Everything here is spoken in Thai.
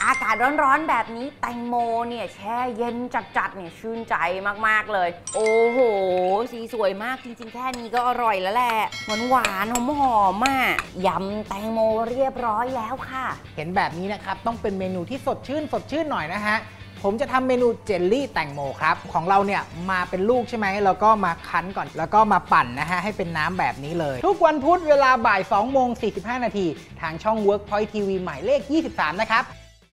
อากาศร้อนๆแบบนี้แตงโมเนี่ยแช่เย็นจัดๆเนี่ยชื่นใจมากๆเลยโอ้โหสีสวยมากจริงๆแค่นี้ก็อร่อยแล้วแหละหวานหอมๆยำแตงโมเรียบร้อยแล้วค่ะเห็นแบบนี้นะครับต้องเป็นเมนูที่สดชื่นหน่อยนะฮะผมจะทำเมนูเจลลี่แตงโมครับของเราเนี่ยมาเป็นลูกใช่ไหมแล้วก็มาคั้นก่อนแล้วก็มาปั่นนะฮะให้เป็นน้ำแบบนี้เลยทุกวันพุธเวลาบ่าย 2:45 นาทีทางช่อง Workpoint TV หมายเลข 23 นะครับ